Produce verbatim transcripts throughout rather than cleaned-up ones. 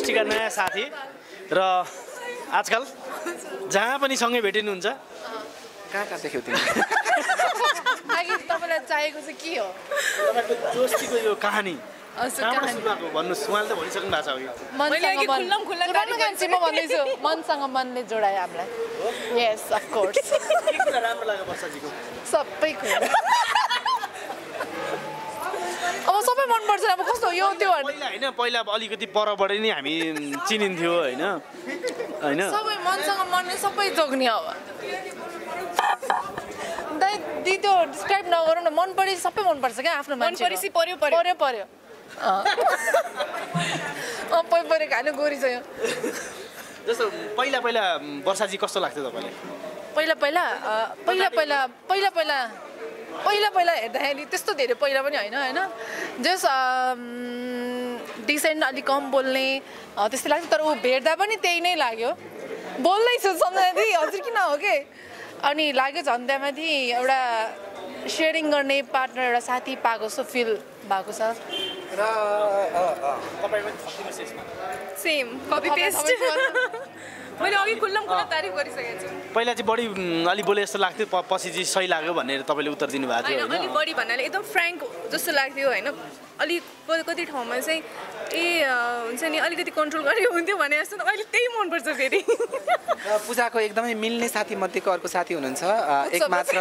इन्डस्ट्रीका नयाँ साथी र आजकल जहाँ पनि सँगै भेटिनुहुन्छ कहाँ कहाँ देख्यौ तिमी आखिर तपाईँलाई चाहिएको चाहिँ के हो तपाईँको दोस्तीको यो कहानी भन्नुहोस् उहाँले त भनिसक्नु भएको छ म भन्दैछु मनसँग मनले जोडायो हामीलाई यस अफकोर्स के कुरा राम्रो लाग्यो वर्षाजीको सबै कुरा अब सबै मनपर्छ अब कस्तो यो त्यो पहिला होइन पहिला अब अलिकति परबाट नै हामी चिनिन्थ्यो होइन होइन सबै मनसँग मनले सबै जोग्ने अब दाइ दि त्यो डिस्क्राइब नगरौँ न मन परे सबै मनपर्छ क्या आफ्नो मान्छे मनपरेसी पर्यो पर्यो पर्यो पर्यो अँ पै पऱ्यो खानु गोरी छ यो जस्तो पहिला पहिला वर्षाजी कस्तो लाग्थ्यो तपाईँलाई पहिला पहिला पहिला पहिला पहिला पहिला पहिला पहिला हेर्दाखेरि त्यस्तो धेरै पहिला पनि होइन होइन जस डिसेन्ट अलिक कम बोल्ने त्यस्तै लाग्थ्यो तर ऊ भेट्दा पनि त्यही नै लाग्यो बोल्दैछु सम्झँदै हजुर किन हो कि अनि लाग्यो झन् त्यहाँमाथि एउटा सेयरिङ गर्ने पार्टनर एउटा साथी पाएको जस्तो फिल भएको छ र सेम कपी पेस्ट मैले अघि खुल्लम खुल्ला तारिफ गरिसकेको छु पहिला चाहिँ बढी अलि बोले जस्तो लाग्थ्यो पछि चाहिँ सही लाग्यो भनेर तपाईँले उत्तर दिनुभएको थियो होइन अलि बढी भन्नाले एकदम फ्रेङ्क जस्तो लाग्थ्यो होइन अलिक कति ठाउँमा चाहिँ ए हुन्छ नि अलिकति कन्ट्रोल गरेको हुन्थ्यो भने जस्तो अहिले त्यही मनपर्छ फेरि पूजाको एकदमै मिल्ने साथी मध्येको अर्को साथी हुनुहुन्छ एक मात्र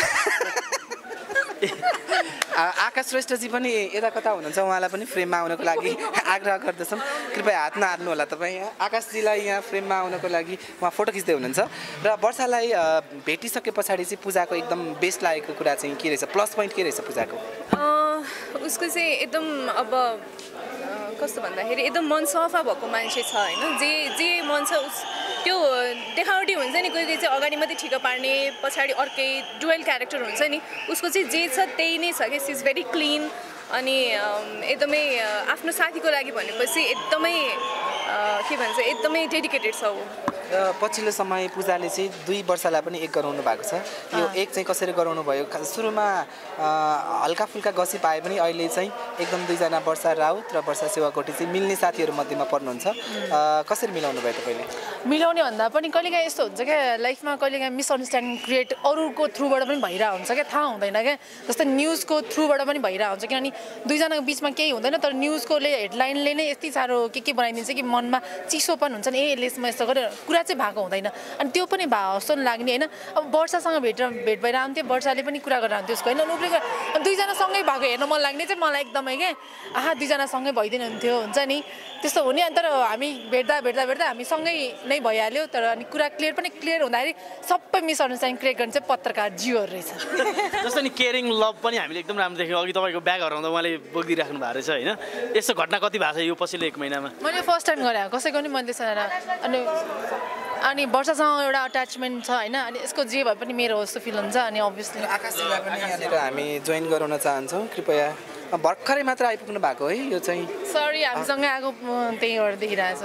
आकाश श्रेष्ठजी पनि यता कता हुनुहुन्छ उहाँलाई पनि फ्रेममा आउनको लागि आग्रह गर्दछौँ कृपया हात नहाल्नु होला तपाईँ आकाशजीलाई यहाँ फ्रेममा आउनको लागि उहाँ फोटो खिच्दै हुनुहुन्छ र वर्षालाई भेटिसके पछाडि चाहिँ पूजाको एकदम बेस्ट लागेको कुरा चाहिँ के रहेछ प्लस पोइन्ट के रहेछ पूजाको उसको चाहिँ एकदम अब कस्तो भन्दाखेरि एकदम मन सफा भएको मान्छे छ होइन जे जे मन छ उस त्यो देखावटी हुन्छ नि कोही कोही चाहिँ अगाडि मात्रै ठिक पार्ने पछाडि अर्कै डुवेल क्यारेक्टर हुन्छ नि उसको चाहिँ जे छ त्यही नै छ क्या सी इज भेरी क्लिन अनि एकदमै आफ्नो साथीको लागि भनेपछि एकदमै के भन्छ एकदमै डेडिकेटेड छ ऊ र पछिल्लो समय पूजाले चाहिँ दुई वर्षलाई पनि एक गराउनु भएको छ यो एक चाहिँ कसरी गराउनु भयो सुरुमा हल्का फुल्का गसिप आए पनि अहिले चाहिँ एकदम दुईजना वर्षा राउत र वर्षा सेवाकोटी चाहिँ मिल्ने साथीहरू मध्येमा पर्नुहुन्छ कसरी मिलाउनु भयो तपाईँले मिलाउने भन्दा पनि कहिलेकाहीँ यस्तो हुन्छ क्या लाइफमा कहिलेकाहीँ मिसअन्डरस्ट्यान्डिङ क्रिएट अरूको थ्रुबाट पनि भइरहेको हुन्छ क्या थाहा हुँदैन क्या जस्तै न्युजको थ्रुबाट पनि भइरहेको हुन्छ किनभने दुईजनाको बिचमा केही हुँदैन तर न्युजकोले हेडलाइनले नै यति साह्रो के के बनाइदिन्छ कि मनमा चिसोपन हुन्छ नि ए यसले म यस्तो गरेर कुरा चाहिँ भएको हुँदैन अनि त्यो पनि भए जस्तो लाग्ने होइन अब वर्षासँग भेटेर भेट भएर आउँथ्यो वर्षाले पनि कुरा गरेर आउँथ्यो उसको होइन उसले दुईजना सँगै भएको हेर्न मन लाग्ने चाहिँ मलाई एकदमै क्या आहा दुईजना सँगै भइदिनु हुन्थ्यो हुन्छ नि त्यस्तो हुने अनि तर हामी भेट्दा भेट्दा भेट्दा हामी सँगै नै भइहाल्यो तर अनि कुरा क्लियर पनि क्लियर हुँदाखेरि सबै मिसअन्डरस्ट्यान्डिङ क्रिएट गर्ने चाहिँ पत्रकार जीवहरू रहेछ जस्तो नि केयरिङ लभ पनि हामीले एकदम राम्रो देख्यौँ अघि तपाईँको ब्याग हराउँदा उहाँले बोकिदिइराख्नु भएको रहेछ होइन यस्तो घटना कति भएको छ यो पछिल्लो एक महिनामा मैले फर्स्ट टाइम गरेँ कसैको पनि मैले अनि अनि वर्षासँग एउटा अट्याचमेन्ट छ होइन अनि यसको जे भए पनि मेरो जस्तो फिल हुन्छ अनि अभियसली आकाशजीलाई पनि यहाँनिर हामी जोइन गराउन चाहन्छौँ कृपया भर्खरै मात्र आइपुग्नु भएको है यो चाहिँ सरी हामीसँगै आएको त्यहीबाट देखिरहेछ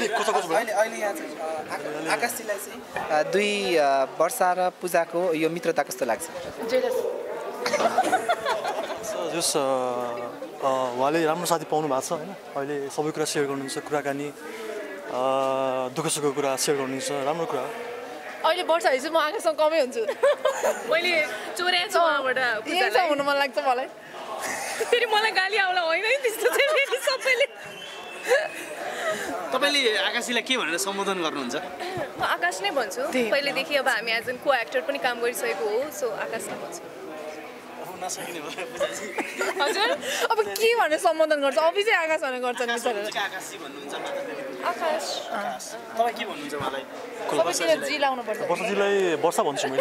आकाशजीलाई चाहिँ दुई वर्षा र पूजाको यो मित्रता कस्तो लाग्छ जस उहाँले राम्रो साथी पाउनु भएको छ होइन अहिले सबै कुरा सेयर गर्नुहुन्छ कुराकानी दुःख सुखको कुरा सेयर गर्नुहुन्छ राम्रो कुरा अहिले वर्षा चाहिँ म आकाशसँग कमै हुन्छु मैले चोरेको छु उहाँबाट हुनु मन लाग्छ मलाई फेरि मलाई गाली आउला होइन है त्यस्तो चाहिँ फेरि सबैले तपाईँले आकाशजीलाई के भनेर सम्बोधन गर्नुहुन्छ म आकाश नै भन्छु पहिलेदेखि अब हामी एज एन को एक्टर पनि काम गरिसकेको हो सो आकाश नै भन्छु हजुर अब के भनेर सम्बोधन गर्छ अफिसै आकाश भनेर गर्छ नि आकाश तपाईँ के भन्नुहुन्छ उहाँलाई जी लाउनु पर्छ वर्षाजीलाई वर्षा भन्छु मैले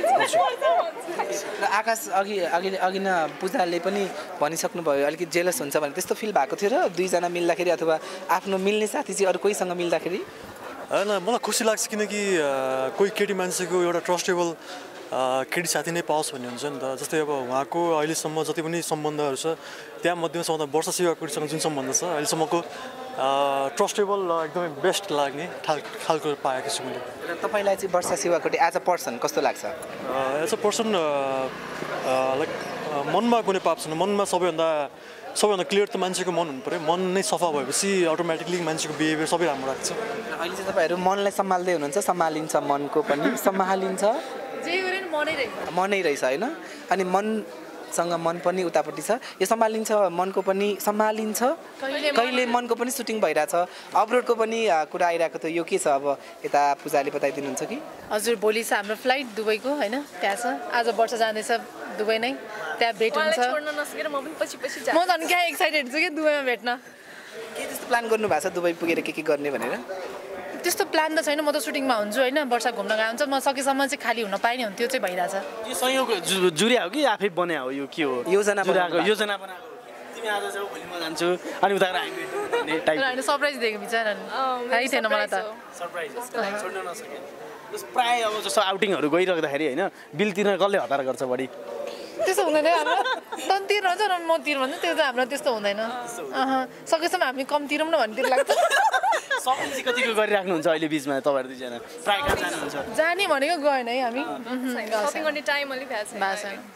र आकाश अघि अघि अघि न पूजाले पनि भनिसक्नु भयो अलिकति जेलस हुन्छ भने त्यस्तो फिल भएको थियो र दुईजना मिल्दाखेरि अथवा आफ्नो मिल्ने साथी चाहिँ अरू कोहीसँग मिल्दाखेरि होइन मलाई खुसी लाग्छ किनकि कोही केटी मान्छेको एउटा ट्रस्टेबल केटी साथी नै पाओस् भन्ने हुन्छ नि त जस्तै अब उहाँको अहिलेसम्म जति पनि सम्बन्धहरू छ त्यहाँ मध्येमा सबभन्दा वर्षा सेवाकोटीसँग जुन सम्बन्ध छ अहिलेसम्मको ट्रस्टेबल र एकदमै बेस्ट लाग्ने खाल खालको पाएको छु मैले र तपाईँलाई चाहिँ Barsha Siwakoti as a person कस्तो लाग्छ एज अ पर्सन लाइक मनमा कुनै पाप छैन मनमा सबैभन्दा सबैभन्दा क्लियर त मान्छेको मन हुनु पऱ्यो मन नै सफा भएपछि अटोमेटिकली मान्छेको बिहेभियर सबै राम्रो लाग्छ अहिले चाहिँ तपाईँहरू मनलाई सम्हाल्दै हुनुहुन्छ सम्हालिन्छ मनको पनि सम्हालिन्छ जे गरे नि मनै रहेछ मनै रहेछ होइन अनि मनसँग मन पनि उतापट्टि छ यो सम्हालिन्छ मनको पनि सम्हालिन्छ कहिले मनको पनि सुटिङ भइरहेछ अब्रोडको पनि कुरा आइरहेको थियो यो के छ अब यता पूजाले बताइदिनुहुन्छ कि हजुर भोलि छ हाम्रो फ्लाइट दुबईको होइन त्यहाँ छ आज वर्ष जाँदैछ दुबई नै त्यहाँ भेट हुन्छ छोड्न नसकेर म पनि पछि पछि म झन् क्या एक्साइटेड छु कि दुबईमा भेट्न के त्यस्तो प्लान गर्नु भएको छ दुबई पुगेर के के गर्ने भनेर त्यस्तो प्लान त छैन म त सुटिङमा हुन्छु होइन वर्षा घुम्न गएको हुन्छ म सकेसम्म चाहिँ खाली हुन पाएँ नि त्यो चाहिँ भइरहेछ यो संयोग जु- जुर्या हो कि आफै बन्या हो यो के हो योजना जुराको योजना बनाएको तिमी आज जाऊ भोलि म जान्छु अनि उता हामी भेटौँ भन्ने टाइप होइन सरप्राइज दिएको बिचरा थाहै थिएन मलाई त सरप्राइज छोड्न नसके जस प्राय अब जस्तो आउटिङहरू गइराख्दाखेरि होइन बिल तिर्न कसले हतार गर्छ बढी त्यस्तो हुँदैन हाम्रो तँ तिर्नु हुन्छ र म तिर्नु भन्छु त्यो चाहिँ हाम्रो त्यस्तो हुँदैन अह सकेसम्म हामी कम तिरौँ न भन्ने लाग्छ सपिङ चाहिँ कतिको गरिराख्नुहुन्छ अहिले बिचमा तपाईँहरू दुईजना प्राय कहाँ जानुहुन्छ जाने भनेको गएन है हामी सपिङ गर्ने टाइम अलिक भएको छैन भएको छैन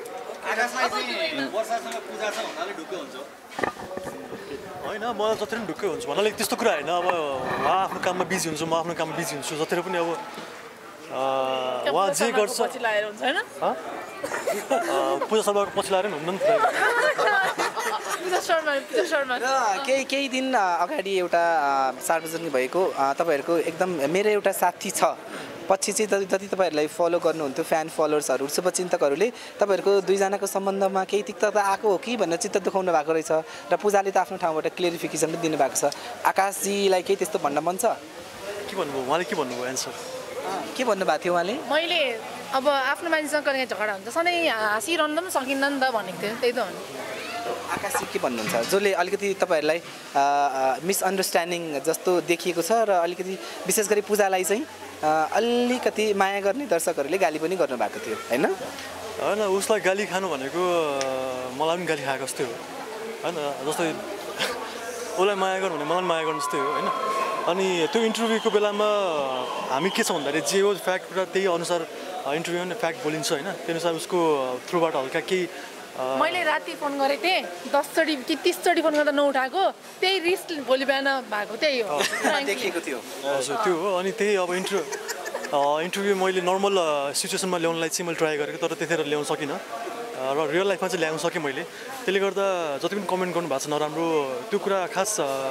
होइन मलाई जति पनि ढुक्कै हुन्छ भन्नाले त्यस्तो कुरा होइन अब उहाँ आफ्नो काममा बिजी हुन्छ म आफ्नो काममा बिजी हुन्छु जति पनि अब उहाँ जे गर्छ पछि लागेर हुन्छ होइन पूजा शर्माको पछि लाएर हुन्न नि त पूजा शर्मा पूजा शर्मा र केही केही दिन अगाडि एउटा सार्वजनिक भएको तपाईँहरूको एकदम मेरो एउटा साथी छ पछि चाहिँ जति जति तपाईँहरूलाई फलो गर्नुहुन्थ्यो फ्यान फलोवर्सहरू शुभचिन्तकहरूले तपाईँहरूको दुईजनाको सम्बन्धमा केही तिक्तता आएको हो कि भनेर चित्त दुखाउनु भएको रहेछ र पूजाले त आफ्नो ठाउँबाट क्लियरिफिकेसन पनि दिनुभएको छ आकाशजीलाई केही त्यस्तो भन्न मन छ के भन्नुभयो उहाँले के भन्नुभयो एन्सर के भन्नुभएको थियो उहाँले मैले अब आफ्नो मान्छेसँग कहिले झगडा हुन्छ सधैँ हाँसिरहनु पनि सकिन्न नि त भनेको थियो त्यही त हो नि आकाशजी के भन्नुहुन्छ जसले अलिकति तपाईँहरूलाई मिसअन्डरस्ट्यान्डिङ जस्तो देखिएको छ र अलिकति विशेष गरी पूजालाई चाहिँ अलिकति माया गर्ने दर्शकहरूले गाली पनि गर्नुभएको थियो होइन होइन उसलाई गाली खानु भनेको मलाई पनि गाली खाएको जस्तै हो होइन जस्तै उसलाई माया गर्नु भने मलाई माया गर्नु जस्तै हो होइन अनि त्यो इन्टरभ्यूको बेलामा हामी के छ भन्दाखेरि जे हो फ्याक्ट कुरा त्यही अनुसार इन्टरभ्यू पनि फ्याक्ट बोलिन्छ होइन त्यही अनुसार उसको थ्रुबाट हल्का केही मैले राति फोन गरेको थिएँ दसचोटि कि तिसचोटि फोन गर्दा नउठाएको त्यही रिस भोलि बिहान भएको त्यही हो देखिएको थियो हजुर त्यो हो अनि त्यही अब इन्टरभ्यू इन्टरभ्यू मैले नर्मल सिचुएसनमा ल्याउनलाई चाहिँ मैले ट्राई गरेको तर त्यतिखेर ल्याउन सकिनँ र रियल लाइफमा चाहिँ ल्याउन सकेँ मैले त्यसले गर्दा जति पनि कमेन्ट गर्नु भएको छ नराम्रो त्यो कुरा खास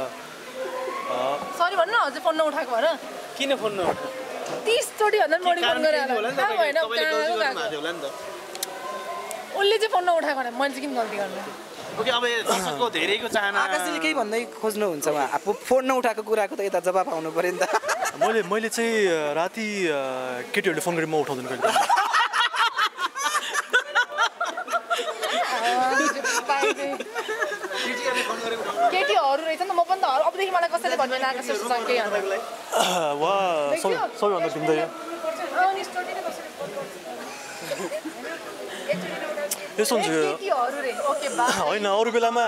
सरी भन्नु हजुर फोन नउठाएको भएर किन फोन नउठाएको तिसचोटि भन्दा पनि बढी फोन गरेर उसले चाहिँ फोन नउठाएको भने मैले चाहिँ किन गल्ती गर्नु ओके अब दर्शकको धेरैको चाहना आकाशजीले केही भन्दै खोज्नुहुन्छ उहाँ अब फोन नउठाएको कुराको त यता जवाब आउनु पऱ्यो नि त मैले मैले चाहिँ राति केटीहरूले फोन गरेर म उठाउँदैन कहिले केटीहरू रहेछ नि त म पनि त अबदेखि मलाई कसैले भन्दैन आकाशसँग केही वा सबैभन्दा भिन्दै यस्तो हुन्छ होइन अरू बेलामा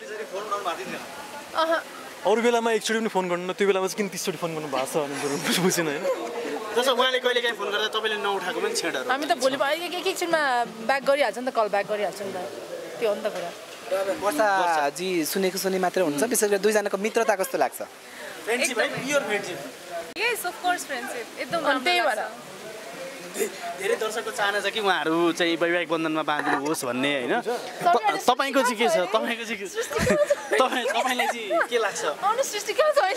अरू बेलामा एकचोटि पनि फोन गर्नु त्यो बेलामा चाहिँ किन तिसचोटि फोन गर्नु भएको छ भने बुझेन होइन जस्तो उहाँले कहिले काहीँ फोन गर्दा तपाईँले नउठाएको पनि छेडहरू हामी त भोलि एक एकछिनमा ब्याक गरिहाल्छ नि त कल ब्याक गरिहाल्छ नि त त्यो हो नि त कुरा वर्षाजी सुनेको सुने मात्रै हुन्छ विशेष गरी दुईजनाको मित्रता कस्तो लाग्छ फ्रेन्डसिप है pure friendship yes of course friendship एकदम अनि त्यही भएर धेरै दर्शकको चाहना छ कि उहाँहरू चाहिँ वैवाहिक बन्धनमा बाँध्नुहोस् भन्ने होइन तपाईँको चाहिँ के छ तपाईँको चाहिँ के छ तपाईँ तपाईँलाई चाहिँ के लाग्छ आउनु सृष्टि कहाँ छ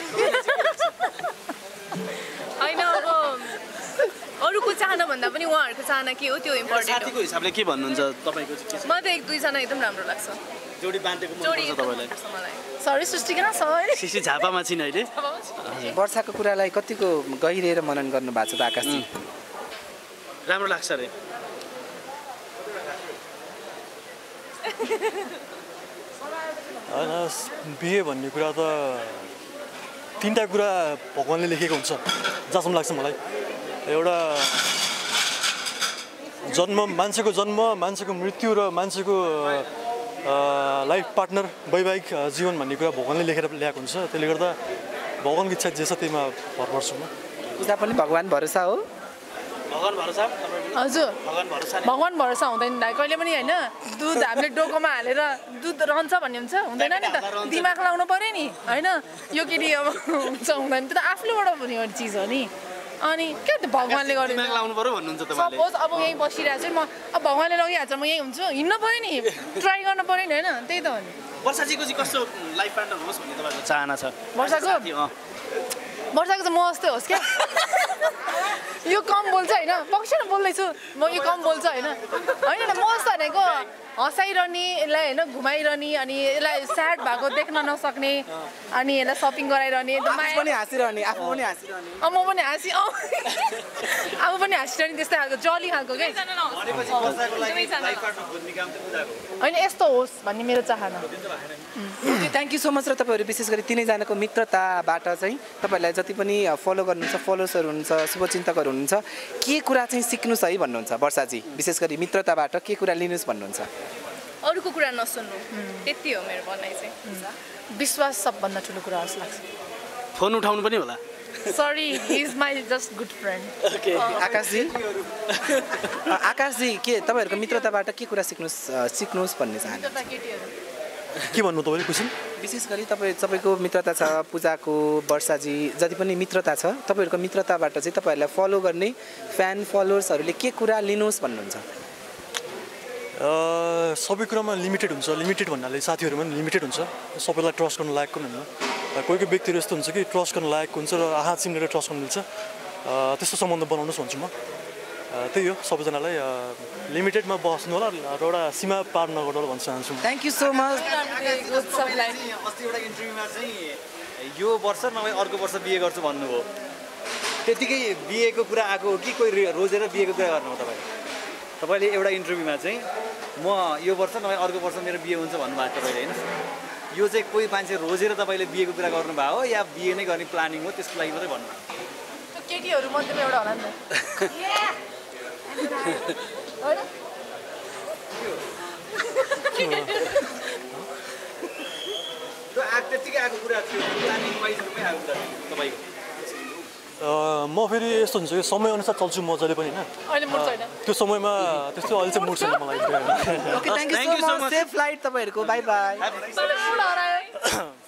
होइन अब अरूको चाहना भन्दा पनि उहाँहरूको चाहना के हो त्यो इम्पोर्टेन्ट साथीको हिसाबले के भन्नुहुन्छ तपाईँको चाहिँ के छ मलाई त एक दुईजना एकदम राम्रो लाग्छ जोडी बाँधेको मन जोडी पर्छ तपाईँलाई मलाई सरी सृष्टि कहाँ छ सिसी झापामा छिन् अहिले वर्षाको कुरालाई कतिको गहिरिएर मनन गर्नु भएको छ त आकाशजी राम्रो लाग्छ अरे होइन बिहे भन्ने कुरा त तिनवटा कुरा भगवान्ले लेखेको हुन्छ जहाँसम्म लाग्छ मलाई एउटा जन्म मान्छेको जन्म मान्छेको मृत्यु र मान्छेको लाइफ पार्टनर वैवाहिक जीवन भन्ने कुरा भगवान्ले लेखेर ल्याएको हुन्छ त्यसले गर्दा भगवान्को इच्छा जे छ त्यहीमा भर पर्छु म पूजा पनि भगवान् भरोसा हो भगवान भरोसा तपाईँ हजुर भगवान भरोसा नै। भगवान भरोसा हुँदैन दाइ कहिले पनि होइन दुध हामीले डोकोमा हालेर दुध रहन्छ भन्ने हुन्छ हुँदैन नि त दिमाग लाउनु पऱ्यो नि होइन यो केटी अब हुन्छ हुँदैन त्यो त आफूबाट हुने एउटा चिज हो नि अनि के त भगवान्ले गर्नु दिमाग लाउनु पर्यो भन्नुहुन्छ तपाईँले। सपोज अब यहीँ बसिरहेको छु नि म अब भगवान्ले लगिहाल्छ म यहीँ हुन्छु हिँड्नु पऱ्यो नि ट्राई गर्नु पऱ्यो नि होइन त्यही त हो नि। वर्षाजीको चाहिँ कस्तो लाइफ पार्टनर होस् भन्ने तपाईँको चाहना छ? वर्षाको साथी, अँ। वर्षाको चाहिँ म जस्तै होस् क्या यो कम बोल्छ होइन पक्ष न बोल्दैछु म यो कम बोल्छ होइन होइन म जस्तो भनेको हँसाइरहने यसलाई होइन घुमाइरहने अनि यसलाई स्याड भएको देख्न नसक्ने अनि यसलाई सपिङ गराइरहने आफू पनि हाँसिरहने आफू पनि हाँसिरहने अँ म पनि हाँसी अँ आफू पनि हाँसिरहने त्यस्तै खालको जली खालको क्या होइन यस्तो होस् भन्ने मेरो चाहना। थ्याङ्क यू सो मच र तपाईँहरू विशेष गरी तिनैजनाको मित्रताबाट चाहिँ तपाईँहरूलाई जति पनि फलो गर्नुहुन्छ फलोवर्सहरू हुनुहुन्छ शुभचिन्तकहरू हुनुहुन्छ के कुरा चाहिँ सिक्नुहोस् है भन्नुहुन्छ वर्षाजी विशेष गरी मित्रताबाट के कुरा लिनुहोस् भन्नुहुन्छ? अरूको कुरा नसुन्नु त्यति हो मेरो भनाइ चाहिँ। विश्वास सबभन्दा ठुलो कुरा जस्तो लाग्छ। फोन उठाउनु पनि होला। Sorry he is my just good friend. Okay Akashji Akashji के तपाईँहरूको मित्रताबाट के कुरा सिक्नुहोस् सिक्नुहोस् भन्ने चाहनुहुन्छ? के भन्नु तपाईँले क्वेसन? विशेष गरी तपाईँ तपाईँको मित्रता छ पूजाको वर्षाजी जति पनि मित्रता छ तपाईँहरूको मित्रताबाट चाहिँ तपाईँहरूलाई फलो गर्ने फ्यान फलोवर्सहरूले के कुरा लिनुहोस् भन्नुहुन्छ? सबै कुरामा लिमिटेड हुन्छ लिमिटेड भन्नाले साथीहरूमा पनि लिमिटेड हुन्छ सबैलाई ट्रस्ट गर्नु लायकको पनि हुन्न कोही कोही व्यक्तिहरू यस्तो हुन्छ कि ट्रस्ट गर्नु लायकको हुन्छ र आहा चिनेर ट्रस्ट गर्नु मिल्छ त्यस्तो सम्बन्ध बनाउनुहोस् भन्छु म। त्यही हो सबैजनालाई लिमिटेडमा बस्नु होला र एउटा सीमा पार नगर्नु होला भन्न चाहन्छु। Thank you so much. अस्ति एउटा इन्टरभ्यूमा चाहिँ यो वर्ष नभए अर्को वर्ष बिहे गर्छु भन्नुभयो त्यतिकै बिहेको कुरा आएको हो कि कोही रोजेर बिहेको कुरा गर्नु हो तपाईँले? तपाईँले एउटा इन्टरभ्यूमा चाहिँ म यो वर्ष नभए अर्को वर्ष मेरो बिहे हुन्छ भन्नुभएको तपाईँले होइन यो चाहिँ कोही मान्छे रोजेर तपाईँले बिहेको कुरा गर्नुभएको हो या बिहे नै गर्ने प्लानिङ हो त्यसको लागि मात्रै भन्नु? केटीहरू मध्येमा एउटा होला नि त्यो आग त्यतिकै आएको कुरा थियो प्लानिङ वाइजमै आएको कुरा थियो तपाईँको? म फेरि यस्तो हुन्छ कि समयअनुसार चल्छु म जहिले पनि होइन त्यो समयमा त्यस्तो अहिले चाहिँ मुड छैन मलाई। Okay thank you so much safe flight तपाईँहरूको बाई बाई।